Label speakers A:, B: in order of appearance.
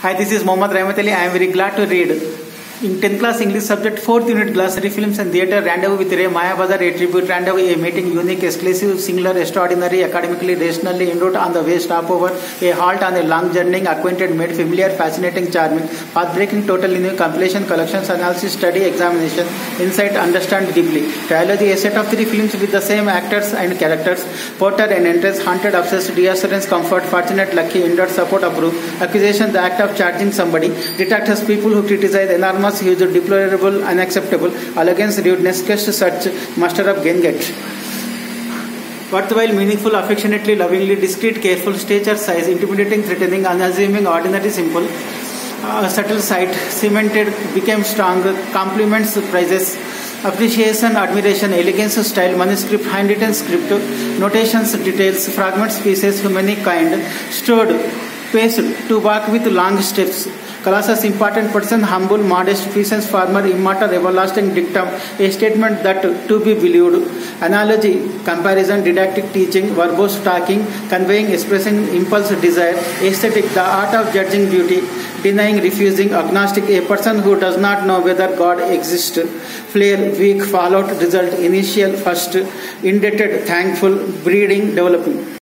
A: Hi, this is Mohammad Rahmat Ali. I am very glad to read. In 10th class English subject, 4th unit glossary films and theatre, Rendezvous with Ray, Maya Bazar, a tribute, Rendezvous, a meeting, unique, exclusive, singular, extraordinary, academically, rationally, en route, on the way, stopover, a halt on a long journey, acquainted, made familiar, fascinating, charming, path-breaking, totally new, compilation, collections, analysis, study, examination, insight, understand deeply. Trilogy, a set of 3 films with the same actors and characters, Porter and Entrance, haunted, obsessed, reassurance, comfort, fortunate, lucky, indoor, support, approve, accusation, the act of charging somebody, detractors, people who criticize, enormous, huge, deplorable, unacceptable, elegance, rudeness, quest, search, master of gain, get. Worthwhile, meaningful, affectionately, lovingly, discreet, careful, stature, size, intimidating, threatening, unassuming, ordinary, simple, subtle sight, cemented, became strong, compliments, prizes, appreciation, admiration, elegance, style, manuscript, handwritten script, notations, details, fragments, pieces, humankind, stored, paced, to walk with long steps, Colossus, important person, humble, modest, peasant, farmer, immortal, everlasting, dictum, a statement that to be believed, analogy, comparison, didactic, teaching, verbose, talking, conveying, expressing, impulse, desire, aesthetic, the art of judging beauty, denying, refusing, agnostic, a person who does not know whether God exists, flare, weak, fallout, result, initial, first, indebted, thankful, breeding, developing.